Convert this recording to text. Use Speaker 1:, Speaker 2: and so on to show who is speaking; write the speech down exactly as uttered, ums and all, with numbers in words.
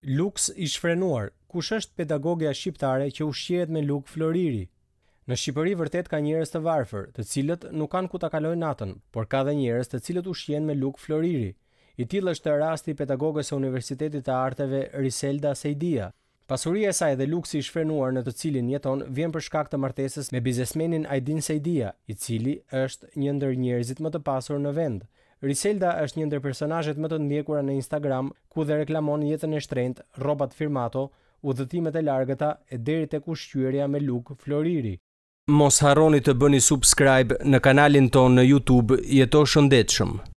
Speaker 1: Luks i shfrenuar. Kush është pedagogja shqiptare që ushqehet me luk floriri? Në Shqipëri vërtet ka njerëz të varfër, të cilët nuk kanë ku ta kalojnë natën, por ka dhe njerëz të cilët ushqehen me luk floriri. I tillë është rasti i pedagogës së Universitetit të Arteve Riselda Sejdia. Pasuria e saj dhe luksi i shfrenuar në të cilin jeton vjen për shkak të martesës me biznesmenin Ajdin Sejdia, i cili është një ndër njerëzit më të pasur në vend. Riselda është një ndër personazhet më të ndjekura në Instagram, ku dhe reklamon jetën e shtrenjtë, rrobat firmato, udhëtimet e largëta e deri tek ushqyerja me luk floriri. Mos harroni të bëni subscribe në kanalin tonë në YouTube Jeto Shëndetshëm.